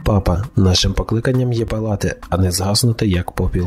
Папа, нашим покликанням є палати, а не згаснути як попіл.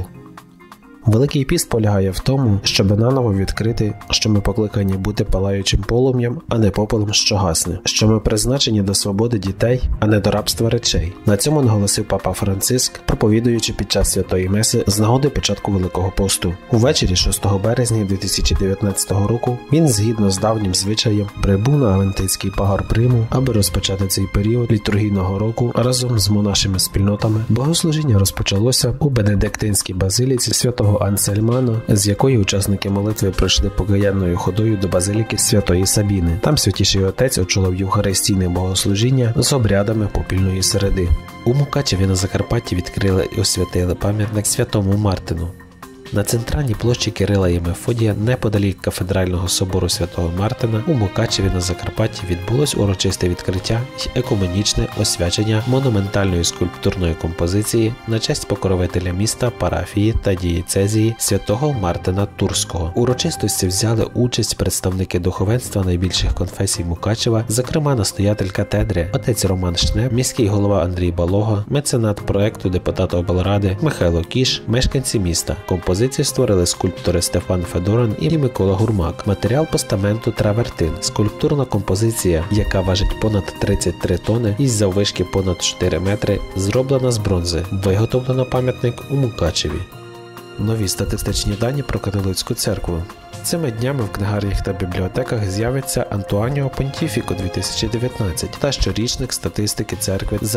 Великий піст полягає в тому, щоб наново відкрити, що ми покликані бути палаючим полум'ям, а не попелом, що гасне, що ми призначені до свободи дітей, а не до рабства речей. На цьому наголосив папа Франциск, проповідуючи під час Святої Меси з нагоди початку Великого посту. Увечері 6 березня 2019 року він, згідно з давнім звичаєм, прибув на Авентинський пагорб Риму, аби розпочати цей період літургійного року разом з монашими спільнотами. Богослужіння розпочалося у Бенедиктинській базиліці святого Ансельмана, з якої учасники молитви пройшли покаянною ходою до базиліки Святої Сабіни. Там Святіший Отець очолив євхаристійне богослужіння з обрядами попільної середи. У Мукачеві на Закарпатті відкрили і освятили пам'ятник Святому Мартину. На центральній площі Кирила і Мефодія, неподалік кафедрального собору Святого Мартина, у Мукачеві на Закарпатті відбулось урочисте відкриття й екуменічне освячення монументальної скульптурної композиції на честь покровителя міста, парафії та дієцезії Святого Мартина Турського. У урочистості взяли участь представники духовенства найбільших конфесій Мукачева, зокрема настоятель катедри, отець Роман Шнеп, міський голова Андрій Балога, меценат проекту, депутат облради Михайло Кіш, мешканці міста. Композицію створили скульптори Стефан Федорин і Микола Гурмак. Матеріал постаменту травертин. Скульптурна композиція, яка важить понад 33 тони із заввишки понад 4 метри, зроблена з бронзи. Виготовлено пам'ятник у Мукачеві. Нові статистичні дані про католицьку церкву. Цими днями в книгарнях та бібліотеках з'явиться Антуаніо Понтіфіко 2019 та щорічник статистики церкви за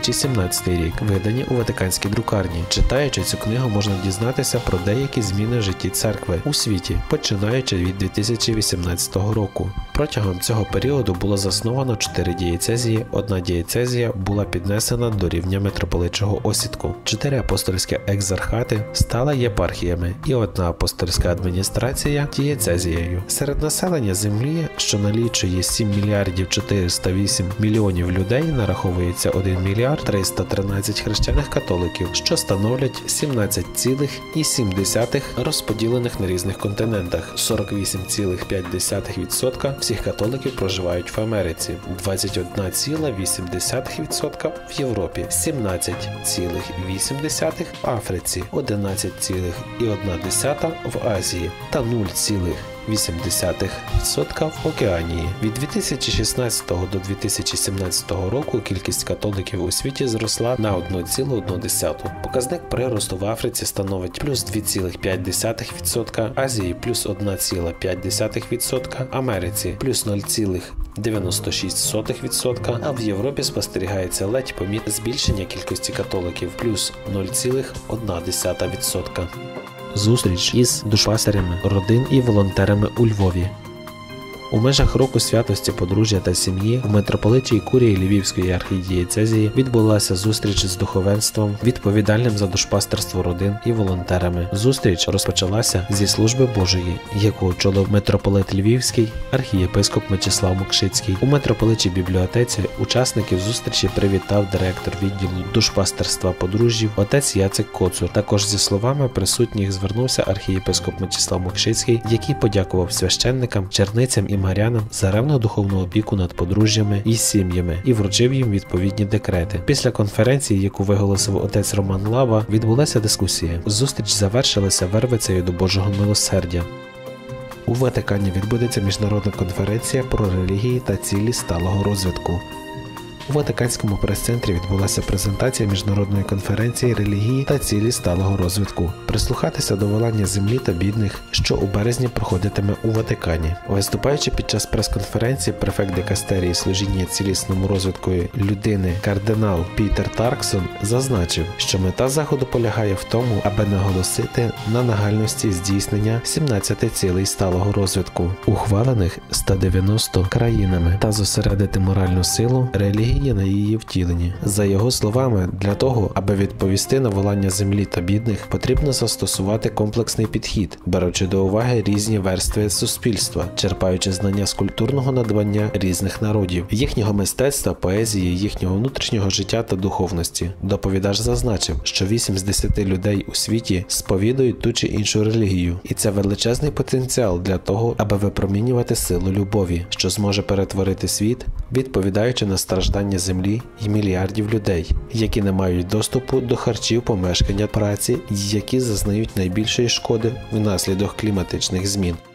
2017 рік, видані у Ватиканській друкарні. Читаючи цю книгу, можна дізнатися про деякі зміни в житті церкви у світі, починаючи від 2018 року. Протягом цього періоду було засновано 4 дієцезії, одна дієцезія була піднесена до рівня митрополитчого осідку, 4 апостольські екзархати стали єпархіями і одна апостольська адміністрація дієцезією. Серед населення землі, що налічує 7 мільярдів 408 мільйонів людей, нараховується 1 мільярд 313 хрещених католиків, що становлять 17,7 розподілених на різних континентах. 48,5% всіх католиків проживають в Америці, 21,8% в Європі, 17,8% в Африці, 11,1% в Азії та 0,8% в Океанії. Від 2016 до 2017 року кількість католиків у світі зросла на 1,1. Показник приросту в Африці становить плюс 2,5%, Азії плюс 1,5%, Америці плюс 0,96%, а в Європі спостерігається ледь помітне збільшення кількості католиків плюс 0,1%. Зустріч із душпастерями родин і волонтерами у Львові. У межах року святості подружжя та сім'ї в митрополитчій курії Львівської архідієцезії відбулася зустріч з духовенством, відповідальним за душпастерство родин і волонтерами. Зустріч розпочалася зі служби Божої, яку очолив митрополит Львівський, архієпископ Мечислав Мокшицький. У митрополитчій бібліотеці учасників зустрічі привітав директор відділу душпастерства подружжів отець Яцек Коцур. Також зі словами присутніх звернувся архієпископ Мечислав Мокшицький, який подякував священникам, черницям і марянам за ревну духовну опіку над подружжями і сім'ями і вручив їм відповідні декрети. Після конференції, яку виголосив отець Роман Лава, відбулася дискусія. Зустріч завершилася вервицею до Божого милосердя. У Ватикані відбудеться міжнародна конференція про релігії та цілі сталого розвитку. У Ватиканському прес-центрі відбулася презентація міжнародної конференції «Релігії та цілі сталого розвитку». Прислухатися до волання землі та бідних, що у березні проходитиме у Ватикані. Виступаючи під час прес-конференції, префект дикастерії служіння цілісному розвитку людини кардинал Пітер Тарксон зазначив, що мета заходу полягає в тому, аби наголосити на нагальності здійснення 17 цілей сталого розвитку, ухвалених 190 країнами, та зосередити моральну силу релігії на її втіленні. За його словами, для того, аби відповісти на волання землі та бідних, потрібно застосувати комплексний підхід, беручи до уваги різні верстви суспільства, черпаючи знання з культурного надбання різних народів, їхнього мистецтва, поезії, їхнього внутрішнього життя та духовності. Доповідач зазначив, що 8 з 10 людей у світі сповідують ту чи іншу релігію, і це величезний потенціал для того, аби випромінювати силу любові, що зможе перетворити світ відповідаючи на страждання землі і мільярдів людей, які не мають доступу до харчів, помешкання, праці, які зазнають найбільшої шкоди внаслідок кліматичних змін.